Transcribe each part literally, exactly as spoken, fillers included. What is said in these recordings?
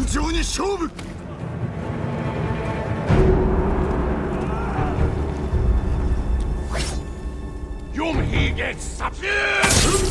情に勝負。Jum he gets subdued!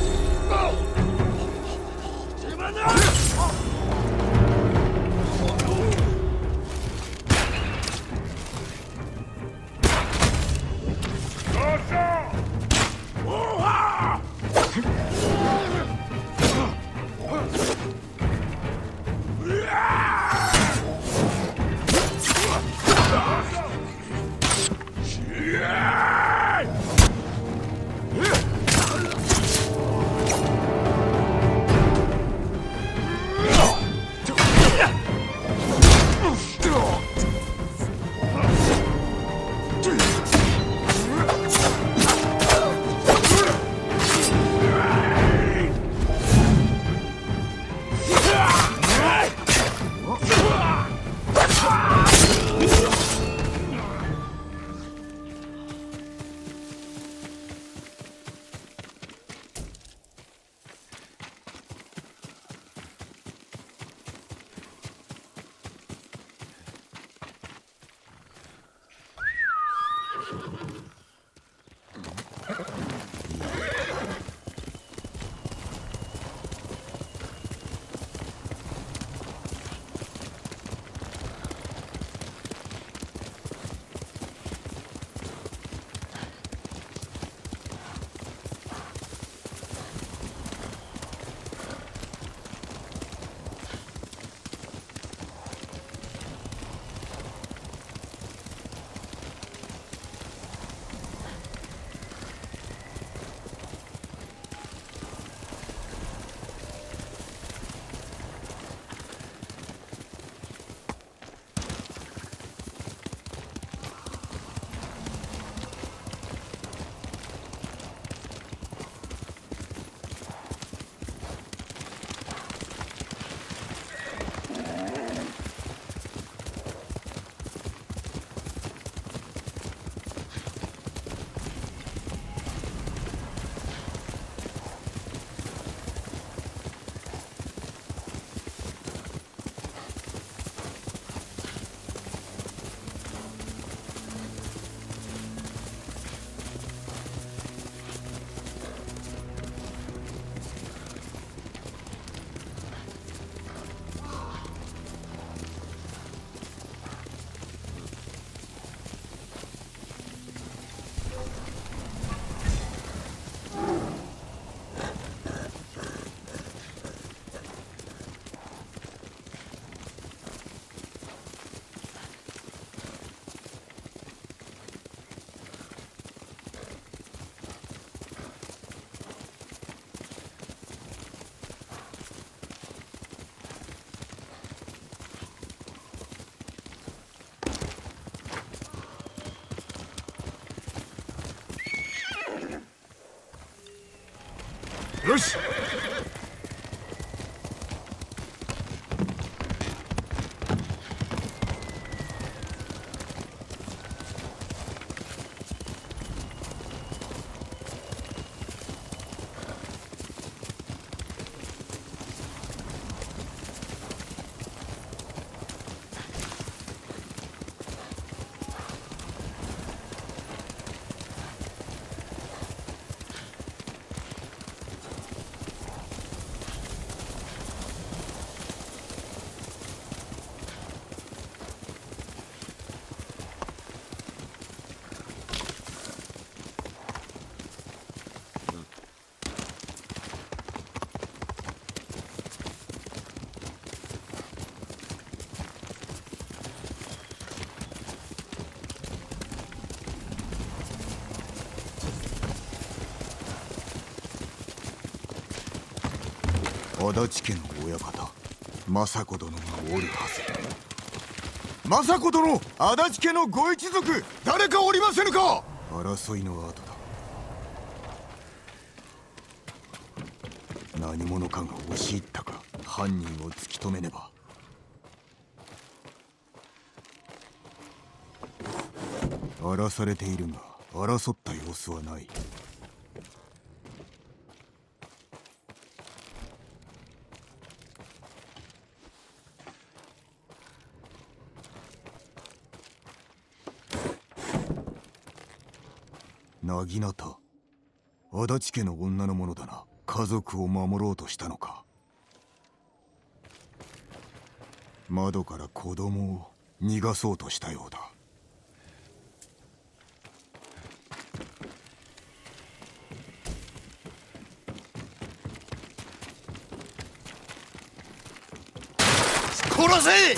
よし。足立家の親方、政子殿がおるはず。政子殿、足立家のご一族、誰かおりませぬか。争いの後だ。何者かが押し入ったか、犯人を突き止めねば。荒らされているが、争った様子はない。 なぎなた、足立家の女のものだな。家族を守ろうとしたのか。窓から子供を逃がそうとしたようだ。殺せ！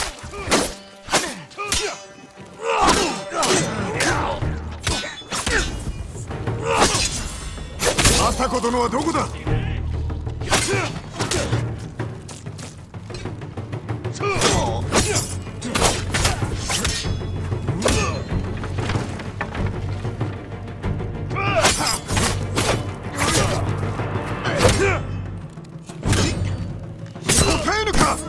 政子殿はどこだ？答えぬか！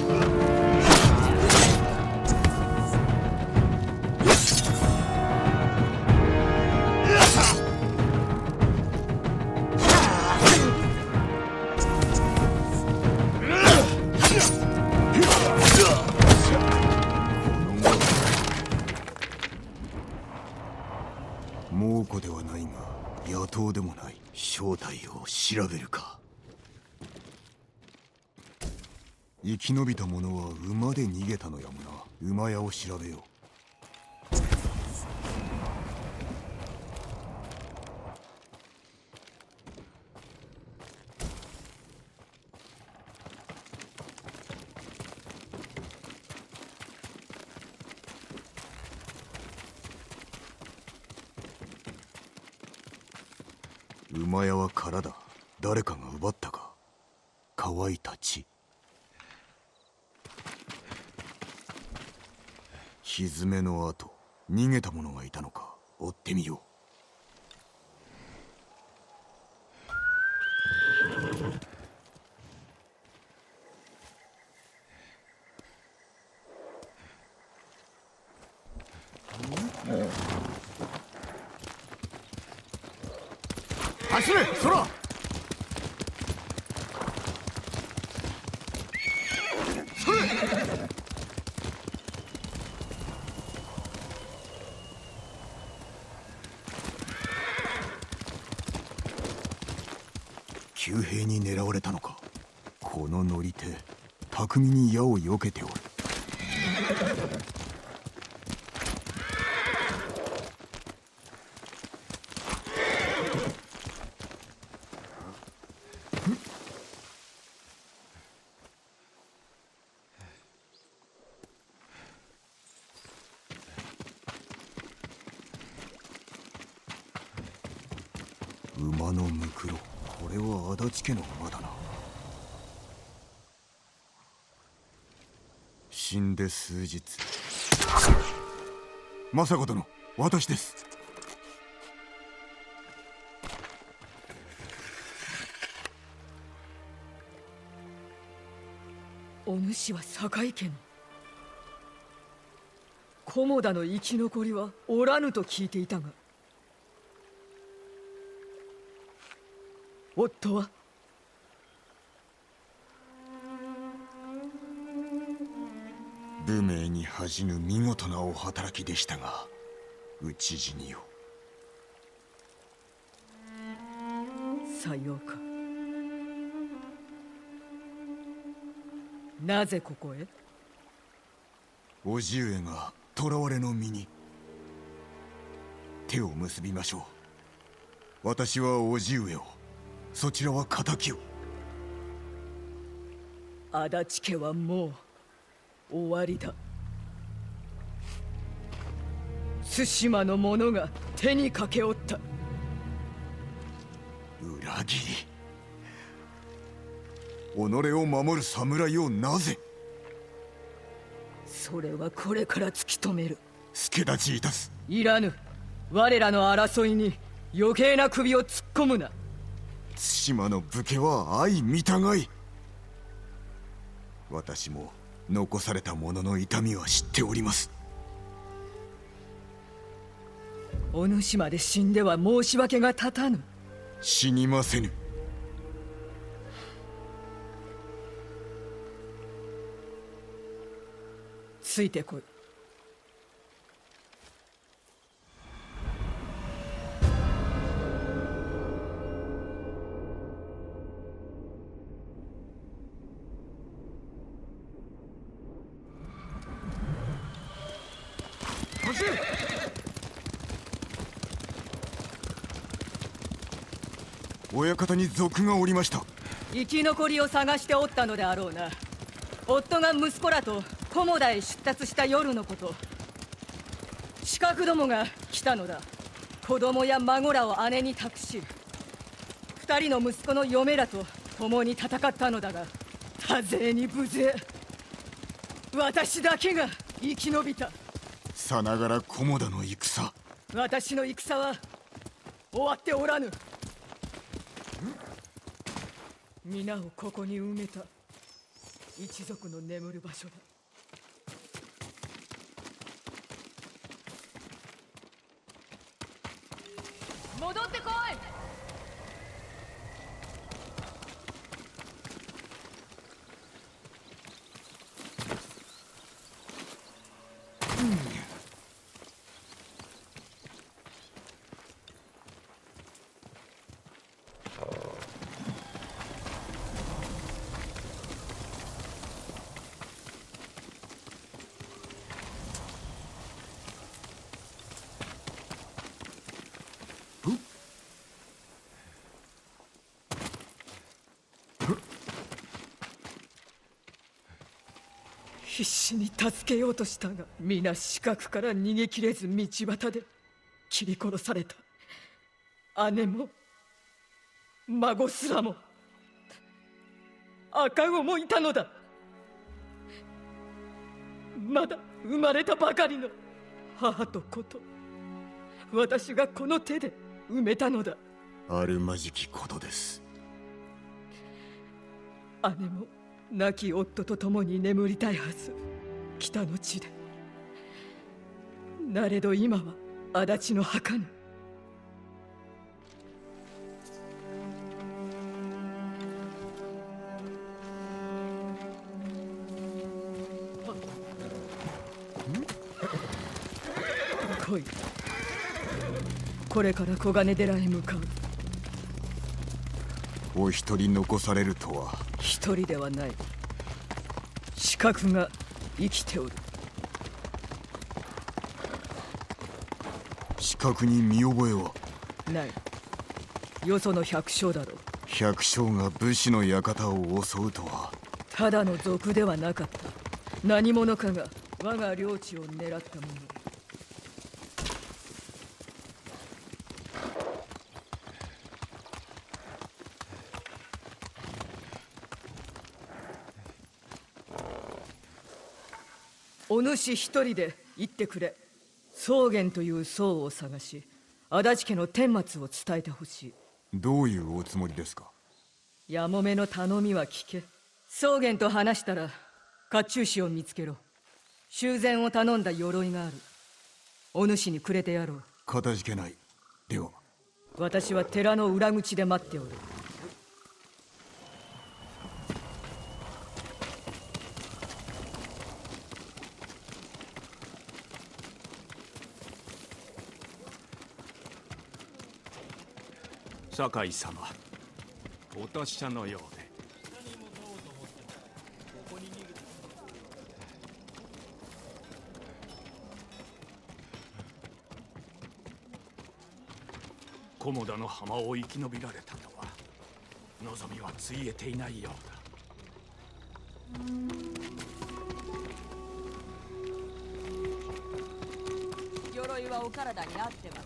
猛虎ではないが野党でもない。正体を調べるか。生き延びた者は馬で逃げたのやもな。馬屋を調べよう。馬屋は空だ。誰かが奪ったか。乾いた血。蹄の跡。逃げた者がいたのか。追ってみよう。走れ、空！それ！旧兵に狙われたのか。この乗り手、巧みに矢を避けておる。馬のむくろ。これは足立家の馬だな。死んで数日。政子殿、私です。 お主は堺家の。菰田の生き残りはおらぬと聞いていたが、夫は？ 武名に恥じぬ見事なお働きでしたが、討ち死にを。 さようか。なぜここへ？ 叔父上が囚われの身に。手を結びましょう。私は叔父上を、そちらは敵を。 足立家はもう終わりだ。対馬の者が手にかけおった。 裏切り。己を守る侍をなぜ？ それはこれから突き止める。 助太刀いたす。 いらぬ。我らの争いに余計な首を突っ込むな。 対馬の武家は相見たがい。私も残された者の痛みは知っております。 お主まで死んでは申し訳が立たぬ。 死にませぬ。 ついてこい。 す。 親方に賊がおりました。 生き残りを探しておったのであろうな。夫が息子らと菰田へ出立した夜のこと、刺客どもが来たのだ。子供や孫らを姉に託し、二人の息子の嫁らと共に戦ったのだが、多勢に無勢。私だけが生き延びた。 さながら菰田の戦。 私の戦は終わっておらぬ。皆をここに埋めた一族の眠る場所だ。戻ってこい。必死に助けようとしたが、皆死角から逃げきれず道端で切り殺された。姉も孫すらも赤子もいたのだ。まだ生まれたばかりの母と子と私がこの手で埋めたのだ。 あるまじきことです。 姉も亡き夫と共に眠りたいはず、北の地で。なれど今は足立の墓に。来い。これから黄金寺へ向かう。 お一人残されるとは。 一人ではない。刺客が生きておる。 刺客に見覚えは？ ない。よその百姓だろう。 百姓が武士の館を襲うとは。 ただの賊ではなかった。何者かが我が領地を狙ったもの。お主一人で行ってくれ。宗玄という僧を探し、足立家の顛末を伝えてほしい。 どういうおつもりですか？ やもめの頼みは聞け。宗玄と話したら甲冑師を見つけろ。修繕を頼んだ鎧がある。お主にくれてやろう。 かたじけない。では。 私は寺の裏口で待っておる。 酒井様、お達者のようで。菰田の浜を生き延びられたとは望みはついえていないようだ。鎧はお体に合ってます。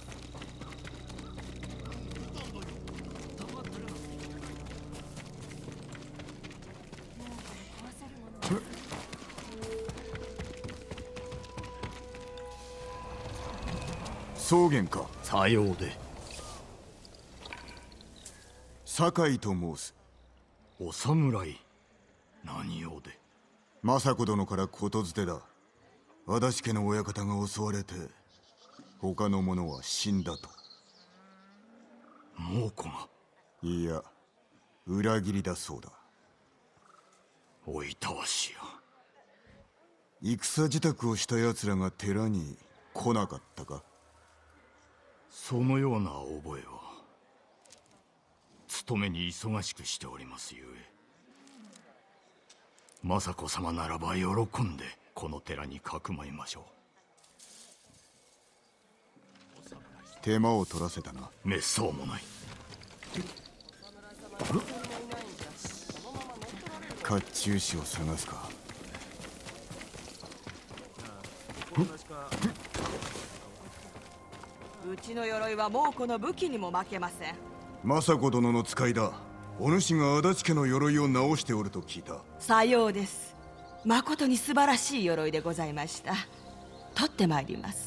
宗玄か？ さようで。 酒井と申す。 お侍。何用で？ 政子殿からことづてだ。足立家の親方が襲われて他の者は死んだと。 猛虎が？ いや、裏切りだそうだ。 おいたわしや。 戦支度をした奴らが寺に来なかったか？ そのような覚えは。勤めに忙しくしておりますゆえ。政子様ならば喜んでこの寺にかくまいましょ手間を取らせたな。 めっそうもない。 甲冑師を探すか。 うちの鎧は猛虎の武器にも負けません。 政子殿の使いだ。お主が足立家の鎧を直しておると聞いた。 さようです。まことに素晴らしい鎧でございました。取ってまいります。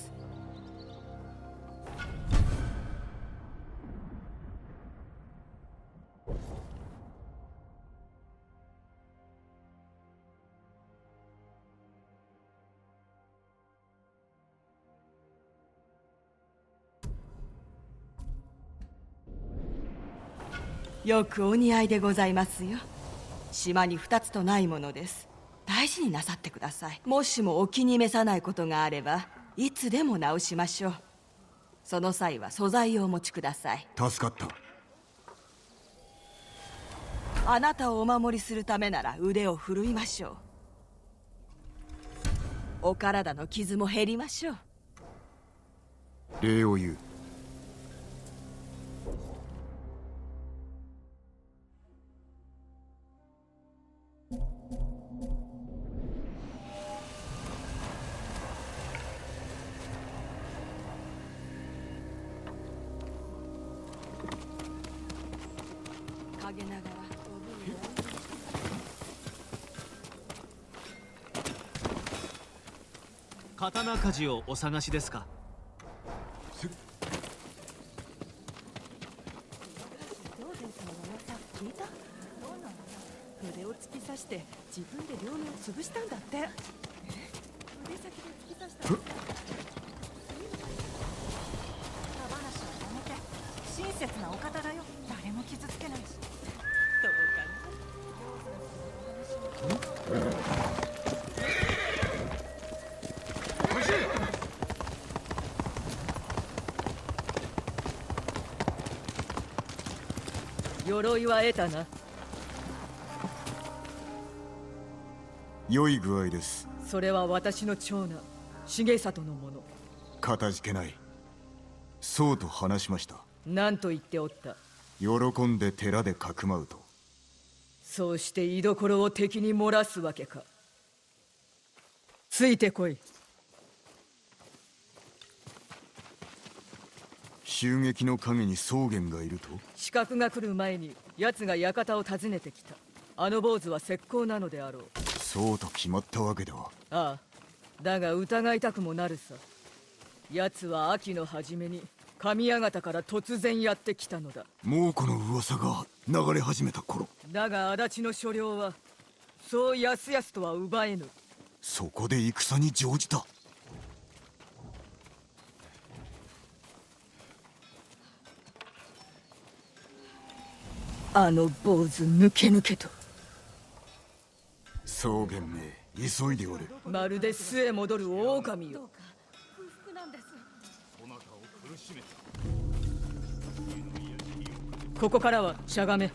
よくお似合いでございますよ。島に二つとないものです。大事になさってください。もしもお気に召さないことがあればいつでも直しましょう。その際は素材をお持ちください。 助かった。 あなたをお守りするためなら腕を振るいましょう。お体の傷も減りましょう。 礼を言う。 陰ながら刀鍛冶をお探しですか？ 聞いた？筆を突き刺して自分で両目を潰したんだって。腕先で突き刺したんだって。話はやめて。親切なお方だよ。誰も傷つけないし。どうかな。 鎧は得たな。 良い具合です。 それは私の長男重里のもの。 かたじけない。そうと話しました。 何と言っておった？ 喜んで寺でかくまうと。 そうして居所を敵に漏らすわけか。ついてこい。 襲撃の陰に草原がいると？ 刺客が来る前に奴が館を訪ねてきた。あの坊主は石膏なのであろう。 そうと決まったわけでは。 ああ、だが疑いたくもなるさ。奴は秋の初めに神館から突然やってきたのだ。 猛虎の噂が流れ始めた頃。 だが足立の所領はそうやすやすとは奪えぬ。 そこで戦に乗じた。 あの坊主抜け抜けと。 草原め急いでおる。 まるで巣へ戻る狼よ。 空腹なんです。 ここからはしゃがめ。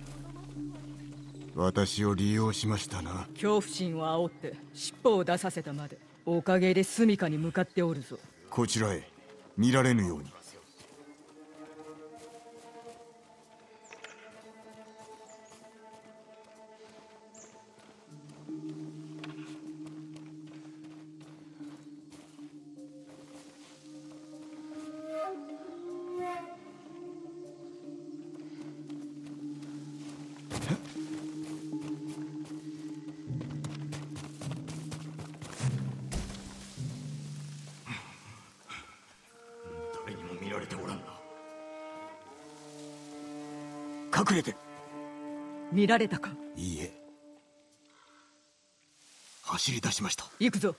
私を利用しましたな。 恐怖心を煽って尻尾を出させたまで。おかげで住処に向かっておるぞ。 こちらへ見られぬように。 誰にも見られておらんな。 隠れて。 見られたか？ いいえ。走り出しました。 行くぞ。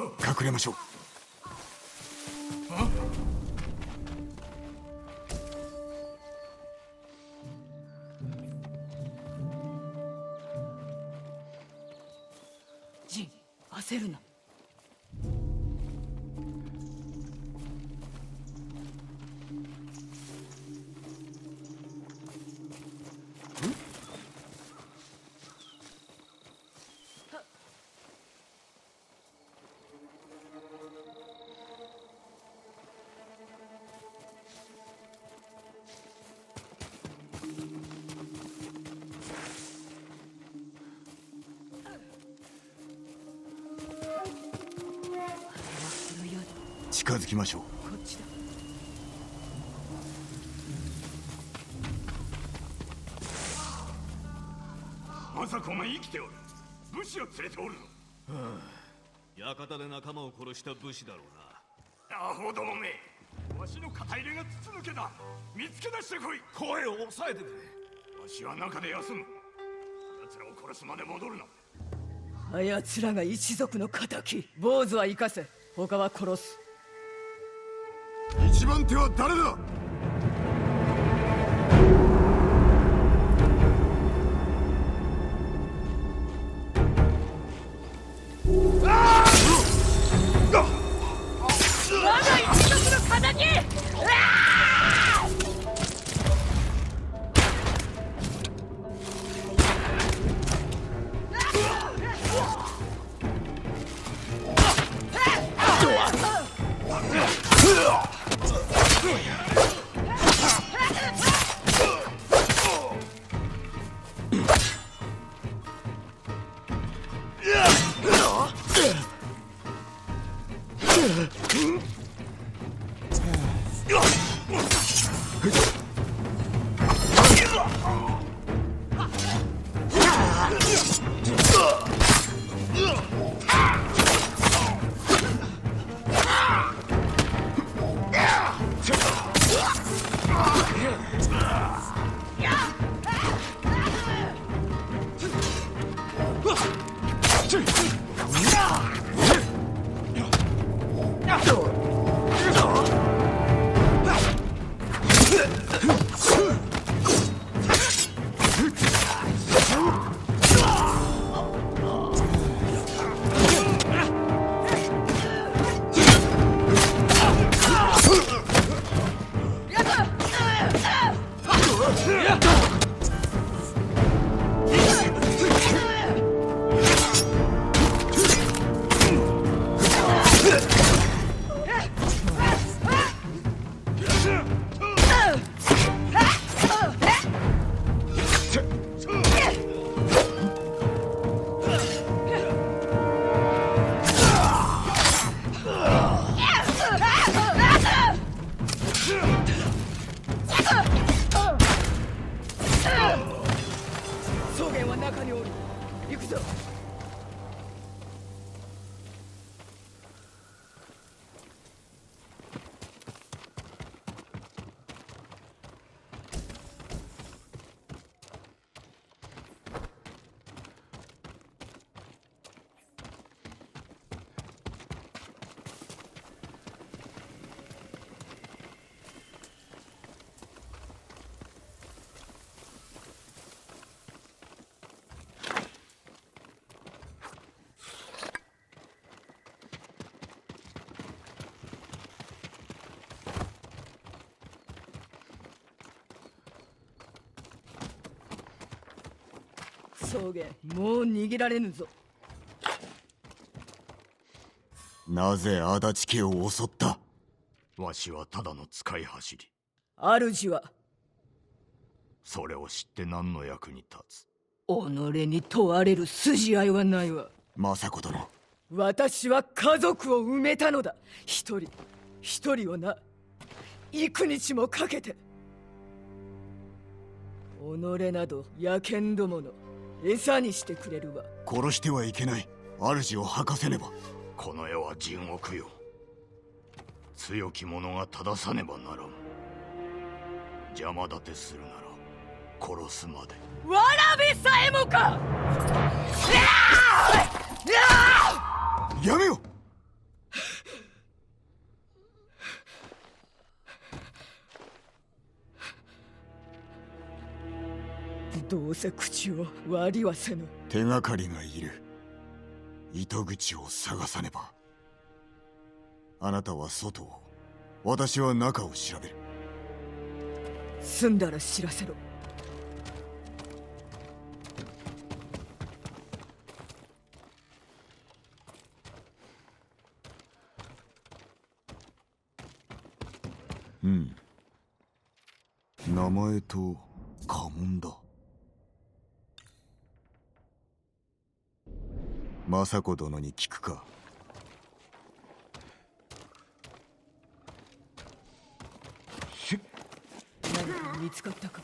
隠れましょう。 ジン、焦るな。 近づきましょう。 こっちだ。 まさかお前生きておる。武士を連れておるの。 館で仲間を殺した武士だろうな。 アホどもめ、わしの肩入れが筒抜けだ。見つけ出してこい。 声を抑えてくれ。 わしは中で休む。奴らを殺すまで戻るな。 あやつらが一族の敵。坊主は生かせ、他は殺す。 一番手は誰だ。 我が一族の敵。草原は中におる。行くぞ。草原、もう逃げられぬぞ。 なぜ足立家を襲った。 わしはただの使い走り。 主はそれを知って何の役に立つ。 己に問われる筋合いはないわ。 政子殿、 私は家族を埋めたのだ。一人一人をな、幾日もかけて。己など野犬どもの餌にしてくれるわ。 殺してはいけない。主を吐かせねば。 この世は地獄よ。強き者が正さねばならん。邪魔立てするなら殺すまで。 わらべさえもか。 やめよ。 うせ口を割りはせぬ。 手がかりがいる。糸口を探さねば。あなたは外を、私は中を調べる。 済んだら知らせろ。 うん。名前と家紋だ。政子殿に聞くか。 何か見つかったか。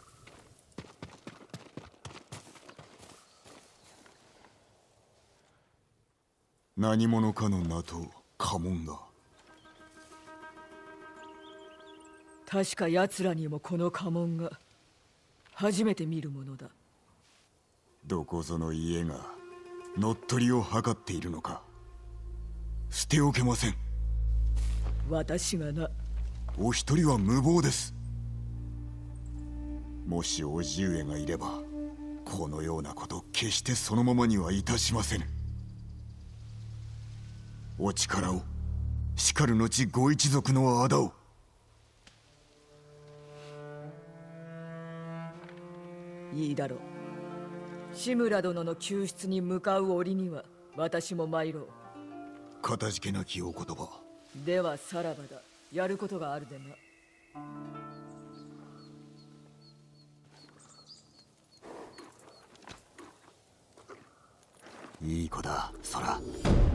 何者かの名と家紋だ。 確か奴らにもこの家紋が。初めて見るものだ。 どこぞの家が乗っ取りを図っているのか。捨ておけません。 私がな。 お一人は無謀です。もし叔父上がいればこのようなこと決してそのままにはいたしませぬ。お力を、しかる後ご一族の仇を。 いいだろう。志村殿の救出に向かう折には私も参ろう。 かたじけなきお言葉。 ではさらばだ。やることがあるでな。 いい子だ、空。